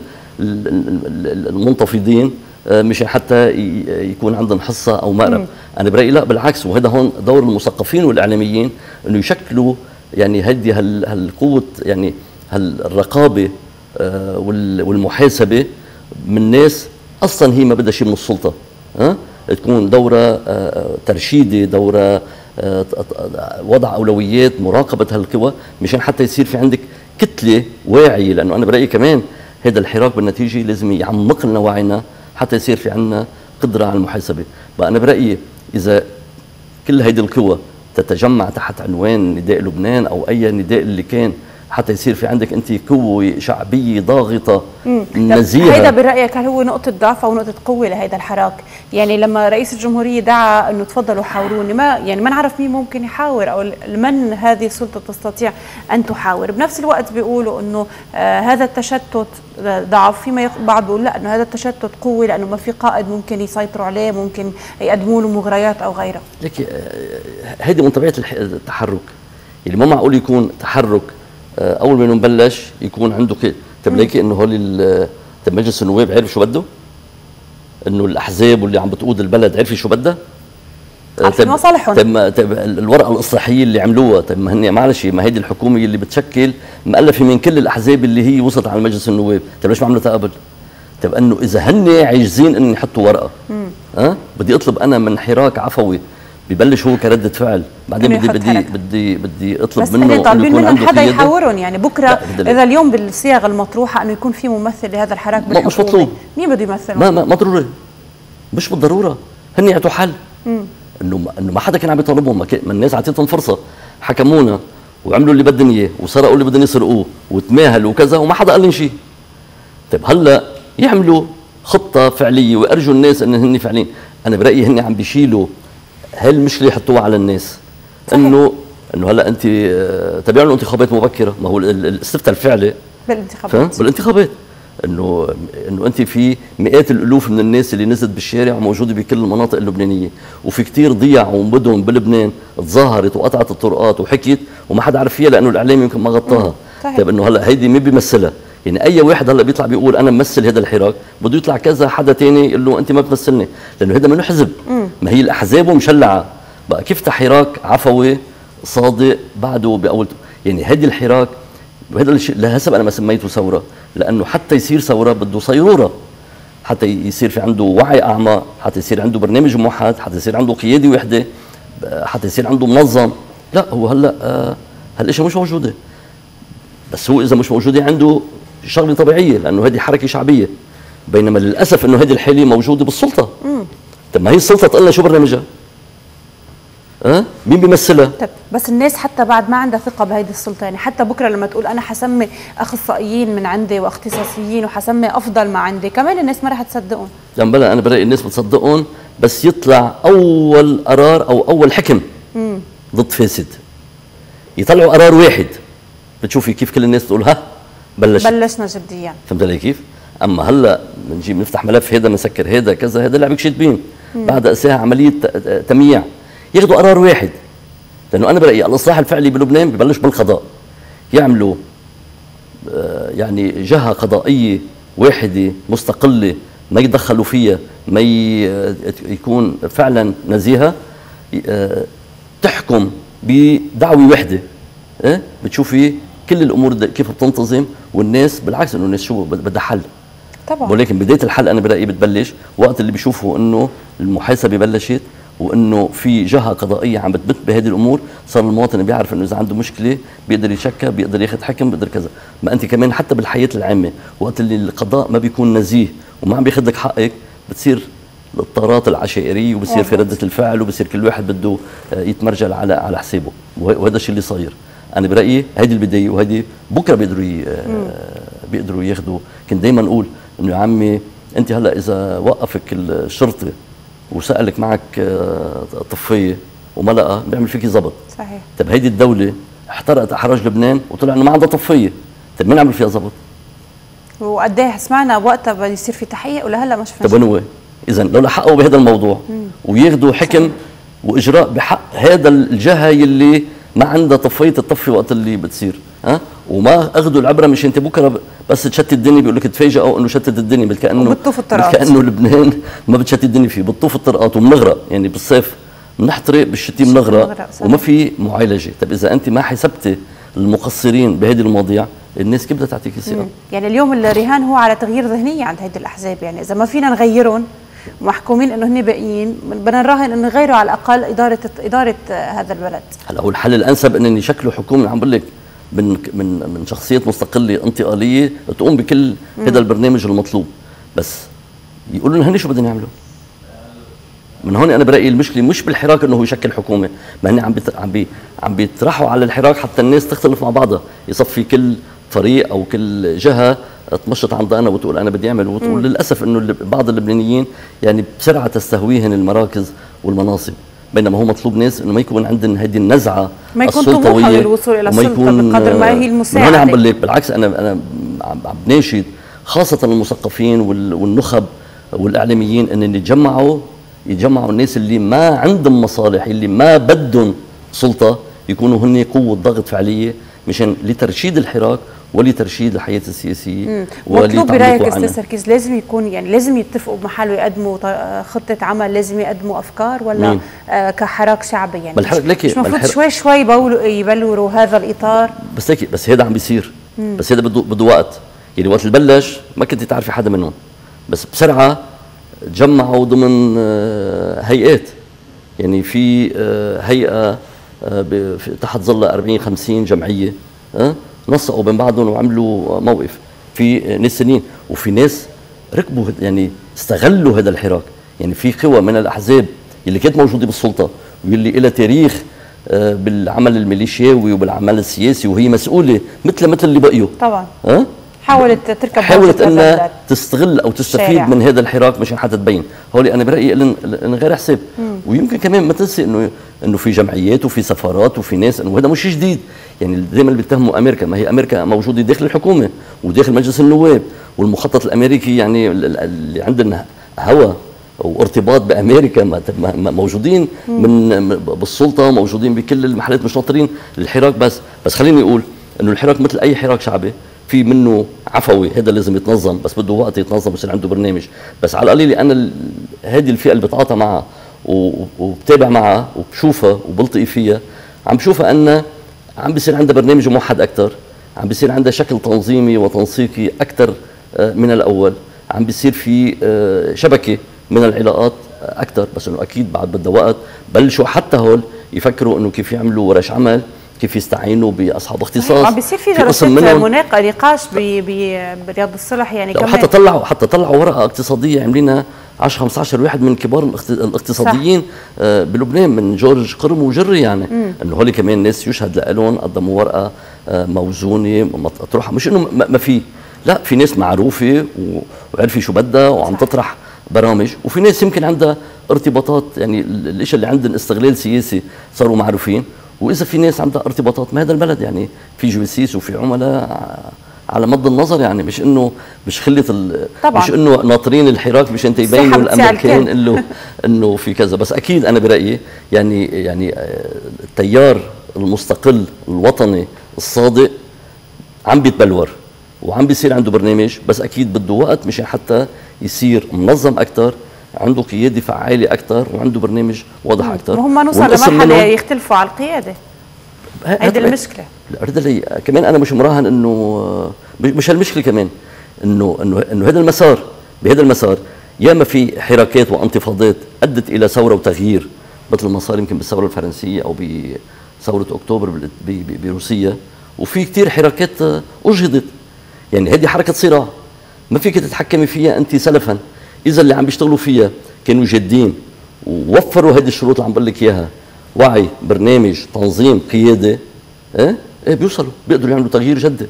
المنتفضين مشان حتى يكون عندهم حصه او مقرب. انا برايي لا بالعكس، وهذا هون دور المثقفين والاعلاميين انه يشكلوا يعني هدي هالقوه، يعني هالرقابه والمحاسبه من ناس اصلا هي ما بدها شيء من السلطه، ها تكون دوره ترشيدي، دوره وضع اولويات، مراقبه هالقوى مشان حتى يصير في عندك كتله واعيه. لانه انا برايي كمان هذا الحراك بالنتيجه لازم يعمق لنا وعينا حتى يصير في عندنا قدره على المحاسبه. بقى انا برايي اذا كل هيدي القوى تتجمع تحت عنوان نداء لبنان او اي نداء اللي كان، حتى يصير في عندك انت قوه شعبيه ضاغطه نزيهه. هيدا برايك هل هو نقطه ضعف او نقطه قوه لهيدا الحراك؟ يعني لما رئيس الجمهوريه دعا انه تفضلوا حاوروني، ما يعني ما نعرف مين ممكن يحاور او من هذه السلطه تستطيع ان تحاور. بنفس الوقت بيقولوا انه آه هذا التشتت ضعف، فيما بعض بيقول لا انه هذا التشتت قوه لانه ما في قائد ممكن يسيطروا عليه، ممكن يقدموا له مغريات او غيرها. لك هيدي من طبيعه التحرك، يعني ما معقول يكون تحرك اول ما نبلش يكون عنده كده. طب ليكي انه هول مجلس النواب عرف شو بده؟ انه الاحزاب واللي عم بتقود البلد عرفت شو بدها؟ عارفين مصالحهم. طب الورقه الاصلاحيه اللي عملوها، طب ما هن معلش، ما هيدي الحكومه اللي بتشكل مؤلفه من كل الاحزاب اللي هي وصلت على مجلس النواب، طب ليش ما عملوها قبل؟ طب انه اذا هن عاجزين ان يحطوا ورقه، ها أه؟ بدي اطلب انا من حراك عفوي ببلش هو كردة فعل، بعدين بدي بدي بدي بدي اطلب منه بس طالبين منهم حدا يحاورهم. يعني بكره اذا اليوم بالصياغه المطروحه انه يكون في ممثل لهذا الحراك بالحكومه، مش مطلوب. مين بده يمثل؟ ما ما, ما ضروري، مش بالضروره، هن يعطوا حل. مم. انه انه ما حدا كان عم يطالبهم، ما, ما الناس اعطيتهم فرصه، حكمونا وعملوا اللي بدهم اياه وسرقوا اللي بدهم يسرقوه وتماهلوا وكذا وما حدا قال لهم شيء. طيب هلا يعملوا خطه فعليه ويرجوا الناس ان هن فعليين. انا برايي هن عم بيشيلوا هاي المشكله يحطوها على الناس. صحيح. انه انه هلا انت تبعوا انتخابات مبكره، ما هو الاستفتاء الفعلي بالانتخابات بالانتخابات انه انه انت في مئات الالوف من الناس اللي نزلت بالشارع وموجوده بكل المناطق اللبنانيه، وفي كثير ضياع ومدن بلبنان تظاهرت وقطعت الطرقات وحكيت وما حدا عرف فيها لانه الاعلام يمكن ما غطاها. طيب انه هلا هيدي مين بيمثلها؟ يعني اي واحد هلا بيطلع بيقول انا ممثل هذا الحراك بده يطلع كذا حدا ثاني يقول له انت ما بتمثلني، لانه هذا منه حزب. مم. ما هي الاحزاب مشلعه بقى كيف حراك عفوي صادق بعده باول، يعني هذه الحراك وهذا الشيء لهسه انا ما سميته ثوره، لانه حتى يصير ثوره بده صيروره، حتى يصير في عنده وعي اعمى، حتى يصير عنده برنامج موحد، حتى يصير عنده قياده وحده، حتى يصير عنده منظم. لا هو هلا آه هالاشياء مش موجوده، بس هو اذا مش موجوده عنده شغله طبيعيه، لانه هذه حركه شعبيه، بينما للاسف انه هذه الحاله موجوده بالسلطه. امم طب ما هي السلطه تقول لنا شو برنامجها؟ أه؟ مين بيمثلها؟ طب بس الناس حتى بعد ما عندها ثقه بهيدي السلطه، يعني حتى بكره لما تقول انا حسمي اخصائيين من عندي واختصاصيين وحسمي افضل ما عندي، كمان الناس ما رح تصدقهم. يعني بلا انا برايي الناس بتصدقهم بس يطلع اول قرار او اول حكم مم. ضد فاسد، يطلعوا قرار واحد بتشوفي كيف كل الناس تقول ها بلش بلشنا جديا. فهمت علي كيف؟ اما هلا بنجي بنفتح ملف هذا بنسكر هذا كذا، هذا لعبه شتبين بعد ساعه عمليه تمييع، ياخذوا قرار واحد. لانه انا برايي الاصلاح الفعلي بلبنان ببلش بالقضاء، يعملوا آه يعني جهه قضائيه واحده مستقله ما يتدخلوا فيها، ما يكون فعلا نزيهه، آه تحكم بدعوه وحده. اه بتشوفي كل الامور كيف بتنتظم، والناس بالعكس انه الناس شو بدها حل طبعا. ولكن بدايه الحل انا برايي بتبلش وقت اللي بيشوفوا انه المحاسبه بلشت وانه في جهه قضائيه عم بتبت بهذه الامور، صار المواطن بيعرف انه اذا عنده مشكله بيقدر يشكى، بيقدر ياخذ حكم، بيقدر كذا. ما انت كمان حتى بالحياه العامه وقت اللي القضاء ما بيكون نزيه وما عم بياخذ لك حقك، بتصير الاضطرارات العشائريه وبصير في رده الفعل وبصير كل واحد بده يتمرجل على على حسابه، وهذا الشيء اللي صاير. انا برايي هذه البدايه وهذه بكره بيقدروا بيقدروا ياخذوا. كنت دائما اقول انه يا عمي انت هلا اذا وقفك الشرطي وسالك معك طفيه وما لقى بيعمل فيكي ضبط. صحيح. طب هيدي الدوله احترقت احراج لبنان وطلع انه ما عندها طفيه، طب مين عمل فيها ضبط؟ وقد ايه سمعنا وقتها بده يصير في تحقيق ولهلا ما شفنا. طب وين هو؟ اذا لو لحقوا بهذا الموضوع مم. وياخذوا حكم صحيح. واجراء بحق هذا الجهه يلي ما عندها طفيه الطفي وقت اللي بتصير، ها؟ وما اخذوا العبره مش انت بكره بس تشتت الدنيا بيقول لك تفاجئوا انه شتت الدنيا، بل كانه بتطوف الطرقات، كانه لبنان ما بتشتت الدنيا فيه، بتطوف الطرقات وبنغرق، يعني بالصيف بنحترق بالشتي بنغرق وما في معالجه. طب اذا انت ما حسبتي المقصرين بهذه المواضيع الناس كيف بدها تعطيك الثقه؟ يعني اليوم الرهان هو على تغيير ذهنيه عند هيدي الاحزاب، يعني اذا ما فينا نغيرهم محكومين انه هن باقيين بدنا نراهن انه يغيروا على الاقل اداره اداره هذا البلد. هلا هو الحل الانسب ان يشكلوا حكومه، عم بقول لك من من من شخصيات مستقله انتقاليه تقوم بكل هذا البرنامج المطلوب، بس يقولوا لنا هن شو بدهم يعملوا. من هون انا برايي المشكله مش بالحراك انه هو يشكل حكومه، ما هن عم عم بي عم بيطرحوا على الحراك حتى الناس تختلف مع بعضها، يصفي كل فريق او كل جهه تمشط عن ضهرنا وتقول انا بدي اعمل، وتقول للاسف انه بعض اللبنانيين يعني بسرعه تستهويهم المراكز والمناصب، بينما هو مطلوب ناس انه ما يكون عندهم هذه النزعه ما يكون طموحه للوصول الى السلطه بقدر ما هي المساعده. انا عم بقول لك بالعكس، انا انا عم بناشد خاصه المثقفين والنخب والاعلاميين ان يتجمعوا يتجمعوا الناس اللي ما عندهم مصالح، اللي ما بدهم سلطه، يكونوا هن قوه ضغط فعليه مشان لترشيد الحراك ولترشيد الحياه السياسيه. مطلوب برايك استاذ سركيز لازم يكون يعني لازم يتفقوا بمحل ويقدموا خطه عمل، لازم يقدموا افكار ولا آه كحراك شعبي يعني بالحرك مش المفروض شوي شوي يبلوروا هذا الاطار؟ بس هيك بس هذا عم بيصير، مم. بس هذا بده بده وقت، يعني وقت اللي بلش ما كنت تعرفي حدا منهم، بس بسرعه تجمعوا ضمن هيئات، يعني في هيئه تحت ظلها أربعين خمسين جمعيه نسقوا بين بعضهم وعملوا موقف، في ناس سنين وفي ناس ركبوا يعني استغلوا هذا الحراك، يعني في قوى من الاحزاب اللي كانت موجوده بالسلطه واللي لها تاريخ بالعمل الميليشياوي وبالعمل السياسي وهي مسؤوله مثل مثل اللي بقيوا طبعا ها حاولت تركب حاولت انها تستغل او تستفيد شارع. من هذا الحراك مشان حتى تبين. هولي انا برايي ان غير حساب، ويمكن كمان ما تنسي انه انه في جمعيات وفي سفارات وفي ناس، انه هذا مش شيء جديد، يعني دائما اللي بيتهموا امريكا، ما هي امريكا موجوده داخل الحكومه وداخل مجلس النواب، والمخطط الامريكي يعني اللي عندنا هوى وارتباط بامريكا موجودين من بالسلطه، موجودين بكل المحلات، مش ناطرين الحراك. بس بس خليني اقول انه الحراك مثل اي حراك شعبي في منه عفوي، هذا لازم يتنظم، بس بده وقت يتنظم، بصير عنده برنامج. بس على القليل انا هذه الفئه اللي بتعاطى معها وبتابع معها وبشوفها وبلتقي فيها، عم بشوفها أن عم بيصير عندها برنامج موحد أكثر، عم بيصير عندها شكل تنظيمي وتنسيقي أكثر من الأول، عم بيصير في شبكة من العلاقات أكثر. بس إنه أكيد بعد بدها وقت. بلشوا حتى هول يفكروا إنه كيف يعملوا ورش عمل، كيف يستعينوا باصحاب اختصاص. عم بيصير في جلسات مناقشه نقاش برياض الصلح يعني كمان. حتى طلعوا حتى طلعوا ورقه اقتصاديه عاملينها عشرة خمسة عشر واحد من كبار الاقتصاديين آه بلبنان، من جورج قرم وجري، يعني مم. انه هول كمان ناس يشهد لهم، قدموا ورقه آه موزونه مطروحه، مش انه ما في، لا، في ناس معروفه وعرفي شو بدها وعم تطرح برامج، وفي ناس يمكن عندها ارتباطات، يعني الاشي اللي عندهم استغلال سياسي صاروا معروفين، واذا في ناس عندها ارتباطات مع هذا البلد، يعني في جواسيس وفي عملاء على مد النظر، يعني مش انه مش خله مش انه ناطرين الحراك مشان يبينوا الامريكان انه انه في كذا. بس اكيد انا برايي يعني يعني التيار المستقل الوطني الصادق عم بيتبلور وعم بيصير عنده برنامج، بس اكيد بده وقت مشان حتى يصير منظم اكثر، عنده قياده فعاله اكثر، وعنده برنامج واضح اكثر. وهم نوصل لمرحله يختلفوا على القياده، هيدي المشكله. لا كمان انا مش مراهن انه مش هالمشكله كمان انه انه انه هذا المسار بهذا المسار ياما في حراكات وانتفاضات ادت الى ثوره وتغيير، مثل ما صار يمكن بالثوره الفرنسيه او بثوره اكتوبر بروسيا، وفي كثير حراكات اجهضت. يعني هذه حركه صراع ما فيك تتحكمي فيها انت سلفا. اذا اللي عم بيشتغلوا فيها كانوا جادين ووفروا هذه الشروط اللي عم بقول لك اياها، وعي، برنامج، تنظيم، قياده، ايه ايه بيوصلوا، بيقدروا يعملوا تغيير جدي.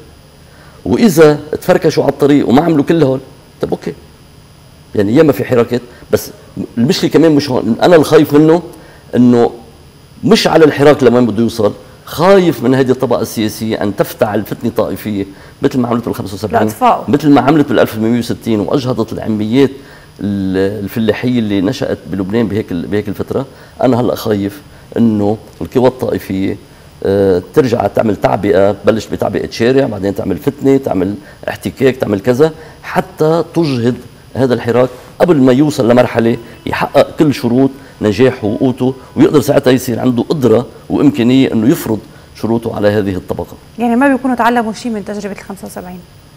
واذا تفركشوا على الطريق وما عملوا كل هول، طب اوكي، يعني ياما في حركات. بس المشكله كمان مش هون، انا الخايف منه انه مش على الحراك لما بده يوصل، خايف من هذه الطبقه السياسيه ان تفتعل فتنه طائفيه مثل ما عملت بال خمسة وسبعين، مثل ما عملت بال ألف وثمانمئة وستين واجهضت العميات الفلاحيه اللي نشات بلبنان بهيك بهيك الفتره. انا هلا خايف انه القوى الطائفيه أه ترجع تعمل تعبئه، تبلش بتعبئه شارع، بعدين تعمل فتنه، تعمل احتكاك، تعمل كذا، حتى تجهض هذا الحراك قبل ما يوصل لمرحله يحقق كل شروط نجاح وقوته، ويقدر ساعتها يصير عنده قدره وامكانيه انه يفرض شروطه على هذه الطبقه. يعني ما بيكونوا تعلموا شيء من تجربه ال خمسة وسبعين،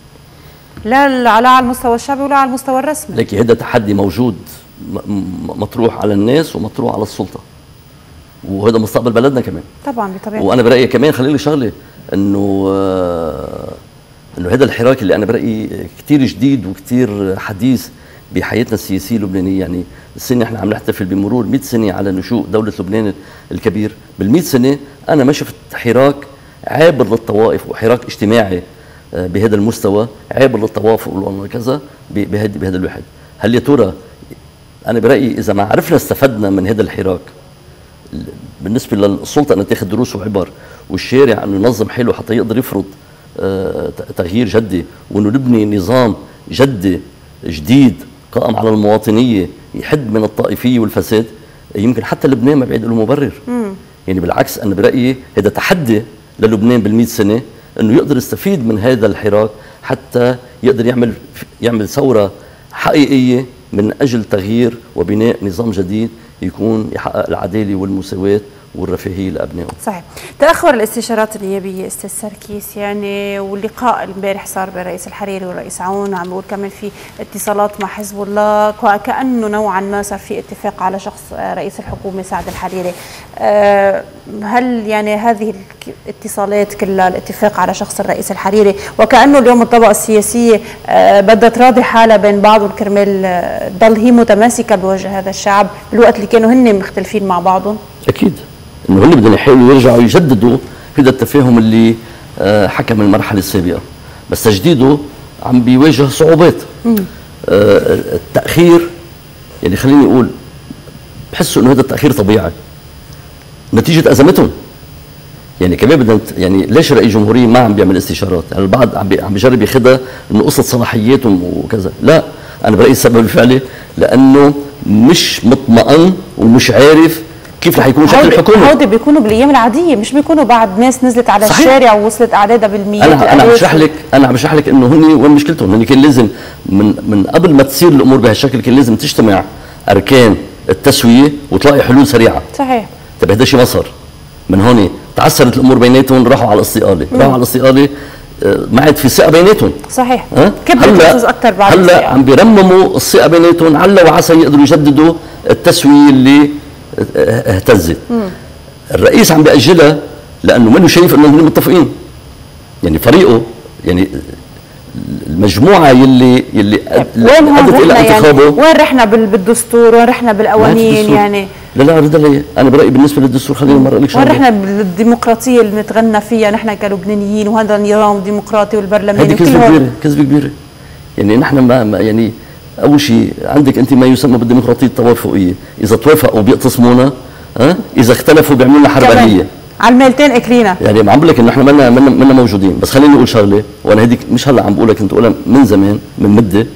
لا لا على المستوى الشعبي ولا على المستوى الرسمي. لكن هذا تحدي موجود مطروح على الناس ومطروح على السلطه، وهذا مستقبل بلدنا كمان طبعا بطبيعه. وانا برايي كمان خلي لي شغله انه آه انه هذا الحراك اللي انا برايي كثير جديد وكثير حديث بحياتنا السياسيه اللبنانيه. يعني السنه احنا عم نحتفل بمرور مئة سنه على نشوء دوله لبنان الكبير. بالمئة سنه انا ما شفت حراك عابر للطوائف وحراك اجتماعي بهذا المستوى، عابر للطوائف وكذا بهذا بهذا الواحد. هل يا ترى انا برايي اذا ما عرفنا استفدنا من هذا الحراك بالنسبه للسلطه انها تاخذ دروس وعبر، والشارع انه ينظم حاله حتى يقدر يفرض تغيير جدي، وانه نبني نظام جدي جديد قائم على المواطنيه يحد من الطائفيه والفساد، يمكن حتى لبنان ما بعيد له مبرر. مم. يعني بالعكس انا برايي هذا تحدي للبنان بالمئة سنه انه يقدر يستفيد من هذا الحراك حتى يقدر يعمل يعمل ثوره حقيقيه من اجل تغيير وبناء نظام جديد يكون يحقق العداله والمساواه والرفاهيه لابنائه. صحيح. تاخر الاستشارات النيابيه استاذ سركيس، يعني واللقاء امبارح صار بين الرئيس الحريري والرئيس عون، وعم بقول كمان في اتصالات مع حزب الله، كانه نوعا ما صار في اتفاق على شخص رئيس الحكومه سعد الحريري. أه هل يعني هذه الاتصالات كلها الاتفاق على شخص الرئيس الحريري، وكانه اليوم الطبقه السياسيه أه بدها تراضي حالها بين بعضهم كرمال تضل هي متماسكه بوجه هذا الشعب بالوقت اللي كانوا هن مختلفين مع بعضهم؟ اكيد انه هن بدهم يحاولوا يرجعوا يجددوا هذا التفاهم اللي حكم المرحله السابقه، بس تجديده عم بيواجه صعوبات. آه التاخير يعني خليني اقول بحسوا انه هذا التاخير طبيعي نتيجه ازمتهم. يعني كمان بدنا يعني ليش رئيس الجمهوريه ما عم بيعمل استشارات؟ يعني البعض عم عم بيجرب ياخذها انه قصه صلاحياتهم وكذا، لا انا برايي السبب الفعلي لانه مش مطمئن ومش عارف كيف رح يكون شكل الحكومه. هودي بيكونوا بالايام العاديه، مش بيكونوا بعد ناس نزلت على صحيح. الشارع ووصلت اعدادها بالمئات. انا انا عم بشرح لك انا عم بشرح لك انه هن وين مشكلتهم. هن كان لازم من من قبل ما تصير الامور بهالشكل كان لازم تجتمع اركان التسويه وتلاقي حلول سريعه. صحيح. طيب هذا شيء مصر. من هون تعثرت الامور بيناتهم، راحوا على الاستقاله، راحوا على الاستقاله ما عاد في ثقه بيناتهم. صحيح. كبرت اكثر بعد هلا عم بيرمموا الثقه بيناتهم، على وعسى يقدروا يجددوا التسويه اللي اهتزت. مم. الرئيس عم بيأجلها لانه منه شايف انه هن متفقين. يعني فريقه، يعني المجموعه يلي يلي وين هون رحنا يعني؟ وين رحنا بالدستور؟ وين رحنا بالقوانين يعني؟ لا لا رد علي، انا برايي بالنسبه للدستور خليني مره لك شغله. وين رحنا بالديمقراطيه اللي نتغنى فيها نحن كلبنانيين، وهذا النظام الديمقراطي والبرلماني؟ هذه كذبه كبيره، كذبه كبيره. يعني نحن ما يعني اول شيء عندك انت ما يسمى بالديمقراطيه التوافقيه، اذا توافقوا بيقتسمونا، ها؟ اذا اختلفوا بيعملوا لنا حرب اهليه. على الميلتين اكلينا. يعني عم بقول لك انه احنا منا منا موجودين، بس خليني اقول شغله، وانا هذيك مش هلا عم بقولها، كنت اقولها من زمان، من مده،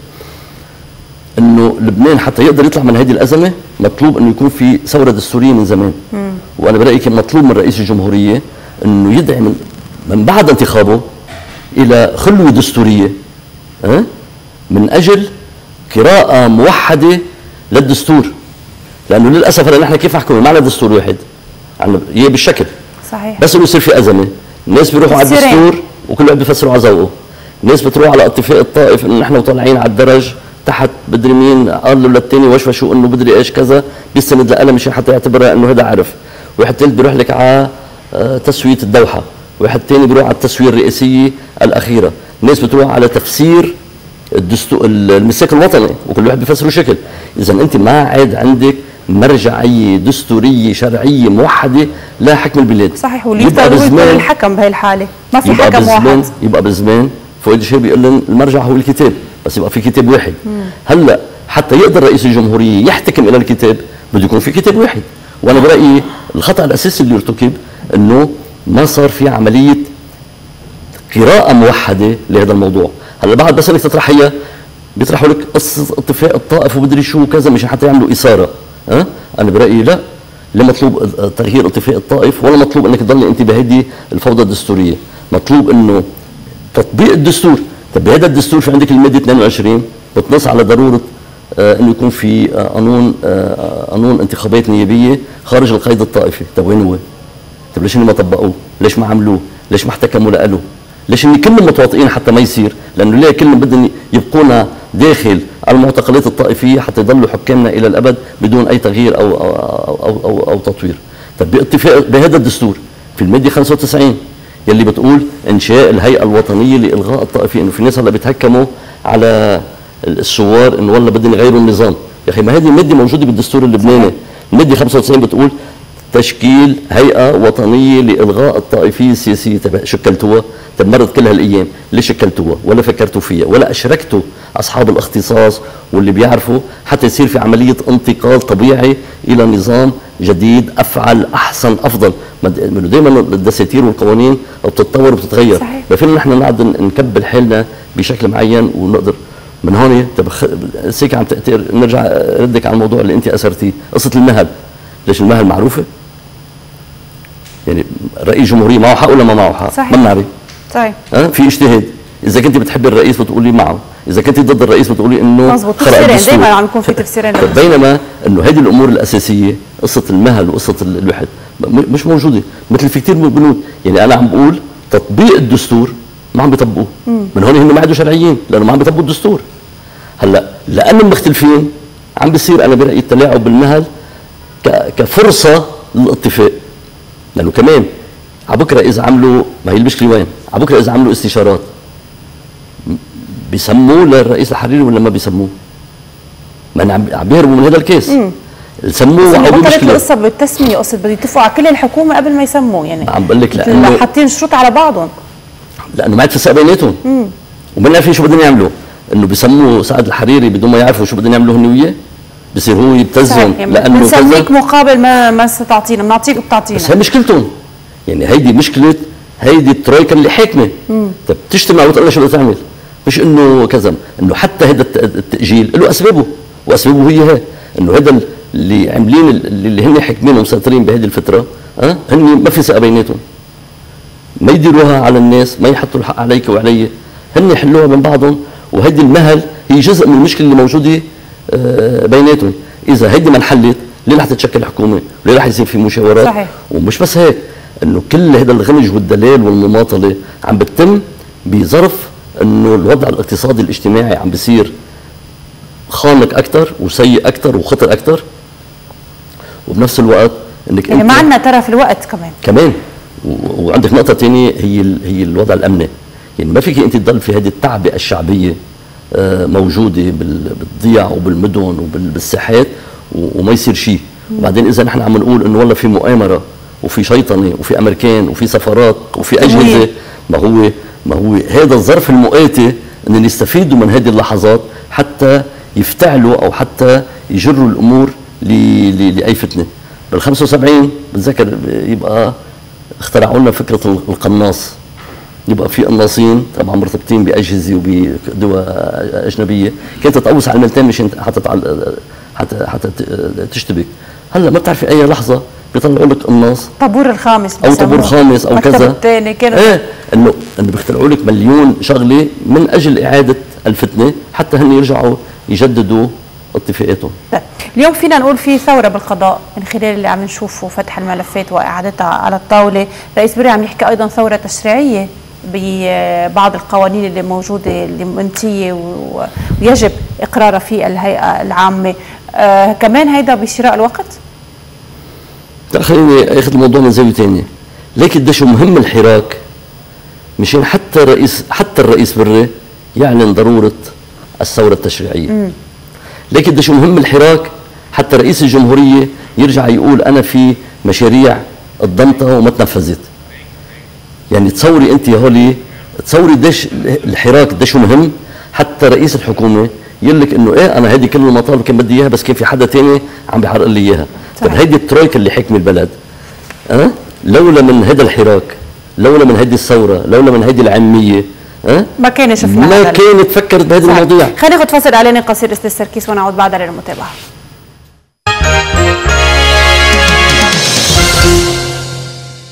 انه لبنان حتى يقدر يطلع من هذه الازمه مطلوب انه يكون في ثوره دستوريه من زمان. مم. وانا برايي كان مطلوب من رئيس الجمهوريه انه يدعي من, من بعد انتخابه الى خلوه دستوريه، أه؟ من اجل قراءه موحده للدستور. لانه للاسف هلا نحن كيف نحكم؟ معنا دستور واحد، هي بالشكل صحيح، بس انه يصير في ازمه، الناس بيروحوا على الدستور وكل واحد بيفسروا على ذوقه، الناس بتروح على اتفاق الطائف انه نحن طالعين على الدرج تحت بدري مين قال له للثاني وشوشوا انه بدري ايش كذا، بيستند لقلم مشان حتى يعتبرها انه هذا عرف، واحد ثالث بيروح لك على تسويه الدوحه، واحد ثاني بيروح على التسويه الرئاسيه الاخيره، الناس بتروح على تفسير الدستور المساك الوطني وكل واحد بيفسره شكل. اذا انت ما عاد عندك مرجعيه دستوريه شرعيه موحده لحكم البلاد. صحيح، واللي يقدر يكون الحكم بهي الحاله، ما في حكم واحد. يبقى بالزمان فؤاد الشهيب بيقول لنا المرجع هو الكتاب، بس يبقى في كتاب واحد. مم. هلا حتى يقدر رئيس الجمهوريه يحتكم الى الكتاب بده يكون في كتاب واحد، وانا برايي الخطا الاساسي اللي ارتكب انه ما صار في عمليه قراءه موحده لهذا الموضوع. هلا بعد بس انك تطرحيها بيطرحوا لك قصه اتفاق الطائف ومدري شو وكذا مشان حتى يعملوا اثاره. أه؟ انا برايي لا، لا مطلوب تغيير اتفاق الطائف ولا مطلوب انك تضلي انت بهذه الفوضى الدستوريه، مطلوب انه تطبيق الدستور. طب بهذا الدستور في عندك الماده اثنين وعشرين بتنص على ضروره آه انه يكون في آه قانون آه قانون انتخابات نيابيه خارج القيد الطائفي. طب وين هو؟ طب ليش ما طبقوه؟ ليش ما عملوه؟ ليش ما احتكموا له؟ ليش ان كلهم متواطئين حتى ما يصير؟ لانه ليه كلهم بدهم يبقونا داخل المعتقلات الطائفيه حتى يضلوا حكامنا الى الابد بدون اي تغيير او او او او, أو تطوير. طب باتفاق بهذا الدستور في الماده خمسة وتسعين يلي بتقول انشاء الهيئه الوطنيه لالغاء الطائفيه، انه في ناس هلا بيتهكموا على الثوار انه والله بدهم يغيروا النظام. يا اخي ما هذه الماده موجوده بالدستور اللبناني، الماده خمسة وتسعين بتقول تشكيل هيئه وطنيه لالغاء الطائفيه السياسيه. طب شكلتوها؟ طب مرت كل هالايام، ليش شكلتوها؟ ولا فكرتوا فيها؟ ولا اشركتوا اصحاب الاختصاص واللي بيعرفوا حتى يصير في عمليه انتقال طبيعي الى نظام جديد افعل احسن افضل. دائما الدساتير والقوانين بتتطور وبتتغير، ما فينا نحن نقعد نكبل حالنا بشكل معين ونقدر من هون. طب سيك عم نرجع ردك على الموضوع اللي انت اثرتيه، قصه المهل. ليش المهل معروفه؟ يعني رئيس جمهوريه معه حق ولا ما معه حق؟ صحيح. ما بنعرف. صحيح. ها في اجتهاد، اذا كنت بتحبي الرئيس بتقولي معه، اذا كنت ضد الرئيس بتقولي انه مظبوط. تفسيرين دائما عم يكون في تفسيرين. بينما انه هذه الامور الاساسيه قصه المهل وقصه الوحد مش موجوده، مثل في كثير بنود. يعني انا عم بقول تطبيق الدستور ما عم بيطبقوه، من هون هم ما عادوا شرعيين لانه ما عم بيطبقوا الدستور. هلا لانهم مختلفين عم بيصير انا برايي التلاعب بالمهل كفرصه للاتفاق. لانه كمان على بكره اذا عملوا، ما هي المشكله وين؟ على بكره اذا عملوا استشارات بيسموه للرئيس الحريري ولا ما بيسموه؟ ما انا عم بيهربوا من هذا الكيس. سموه وعودوا مشكله. القصه بالتسميه، قصه بده يتفقوا على كل الحكومه قبل ما يسموه. يعني عم بقول لك لانه حاطين شروط على بعضهم، لانه ما عاد في ثقه بيناتهم وما عارفين شو بدهم يعملوا. انه بيسموه سعد الحريري بدون ما يعرفوا شو بدهم يعملوا هن وياه، بصير هو يبتزهم لانه بنسميك مقابل ما ما ستعطينا، بنعطيك وبتعطينا. بس هي مشكلتهم، يعني هيدي مشكله هيدي الترويكا اللي حاكمه. طب تجتمع وتقول لها شو بدها تعمل، مش انه كذا. انه حتى هذا التاجيل له اسبابه، واسبابه هي هي انه هذا اللي عاملين اللي هن حاكمين ومسيطرين بهذه الفتره، ها هن ما في ثقه بيناتهم، ما يديروها على الناس، ما يحطوا الحق عليك وعلي، هن يحلوها من بعضهم. وهذه المهل هي جزء من المشكله اللي موجوده بيناتهم. اذا هيدي ما انحلت ليه رح تتشكل حكومه؟ وليه رح يصير في مشاورات؟ صحيح. ومش بس هيك، انه كل هذا الغمج والدلال والمماطله عم بتتم بظرف انه الوضع الاقتصادي الاجتماعي عم بيصير خانق اكثر وسيء اكثر وخطر اكثر، وبنفس الوقت انك يعني انت ما عندنا ترى في الوقت كمان كمان و- وعندك نقطه ثانيه هي ال- هي الوضع الامني. يعني ما فيك انت تضل في هذه التعبئه الشعبيه آه، موجوده بال- بالضياع وبالمدن وبالساحات وما يصير شيء. وبعدين اذا نحن عم نقول انه والله في مؤامره وفي شيطنه وفي امريكان وفي سفارات وفي اجهزه، ما هو ما هو هذا الظرف المؤاتي ان يستفيدوا من هذه اللحظات حتى يفتعلوا او حتى يجروا الامور ل- ل- لاي فتنه. بال خمسة وسبعين بتذكر يبقى اخترعوا لنا فكره القناص، يبقى في قناصين طبعا مرتبطين باجهزه وبدول اجنبيه كانت تتقوس على الملتين مشان حتى تعل- حتى حتى ت- تشتبك. هلا ما بتعرفي اي لحظه بيطلعوا لك قناص طابور الخامس او طابور بسموه. خامس او مكتب كذا. الثاني كده. ايه انه انه بيخترعوا لك مليون شغله من اجل اعاده الفتنه حتى هن يرجعوا يجددوا اتفاقاتهم. طيب، اليوم فينا نقول في ثورة بالقضاء من خلال اللي عم نشوفه، فتح الملفات وإعادتها على الطاولة. رئيس بري عم يحكي أيضا ثورة تشريعية ببعض القوانين اللي موجودة اللي منتية و- ويجب إقرارها في الهيئة العامة. آه كمان هيدا بشراء الوقت؟ لا خليني اخذ الموضوع من زاويه ثانيه. لكن ده شو مهم الحراك مشان حتى رئيس حتى الرئيس بري يعلن ضروره الثوره التشريعيه. مم. لكن ده شو مهم الحراك حتى رئيس الجمهوريه يرجع يقول انا في مشاريع قدمتها وما تنفذت. يعني تصوري انت يا هولي، تصوري قديش الحراك قديش مهم حتى رئيس الحكومه يقول لك انه ايه انا هذه كل المطالب كان بدي اياها بس كان في حدا ثاني عم بيحرق لي اياها. طب هيدي الترويكا اللي حكم البلد أه؟ لولا من هذا الحراك، لولا من هذه الثوره، لولا من هذه العاميه أه؟ ما كان شفنا ما هذا. كانت فكرت بهذه المواضيع. خلينا ناخذ فاصل اعلاني قصير استاذ سركيس ونعود بعدها للمتابعه.